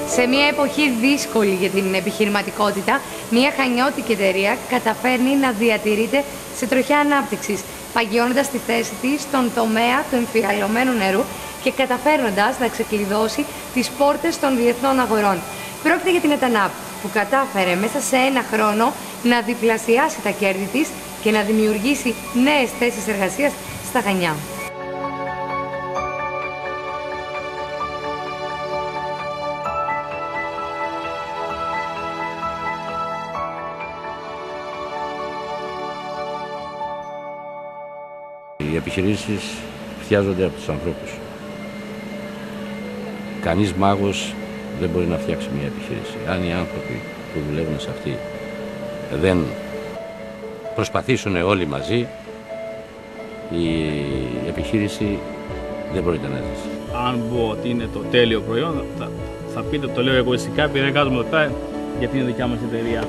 Σε μια εποχή δύσκολη για την επιχειρηματικότητα, μια χανιώτικη εταιρεία καταφέρνει να διατηρείται σε τροχιά ανάπτυξης, παγιώνοντας τη θέση της στον τομέα του εμφιαλωμένου νερού και καταφέρνοντας να ξεκλειδώσει τις πόρτες των διεθνών αγορών. Πρόκειται για την ΕΤΑΝΑΠ, που κατάφερε μέσα σε ένα χρόνο να διπλασιάσει τα κέρδη της και να δημιουργήσει νέες θέσεις εργασίας στα Χανιά. Οι επιχειρήσεις φτιάζονται από τους ανθρώπους. Κανείς μάγος δεν μπορεί να φτιάξει μια επιχείρηση. Αν οι άνθρωποι που δουλεύουν σε αυτή δεν προσπαθήσουν όλοι μαζί, η επιχείρηση δεν μπορεί να ζήσει. Αν πω ότι είναι το τέλειο προϊόν, θα πείτε το λέω εγωιστικά, επειδή δεν κάνουμε λεπτά, γιατί είναι δικιά μας εταιρεία.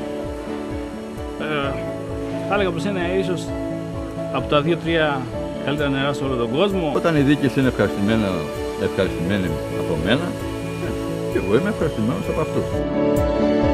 Θα έλεγα πως είναι ίσως από τα 2-3 καλύτερα νερά σε όλο τον κόσμο. Όταν η διοίκηση είναι ευχαριστημένη από μένα, και εγώ είμαι ευχαριστημένος από αυτούς.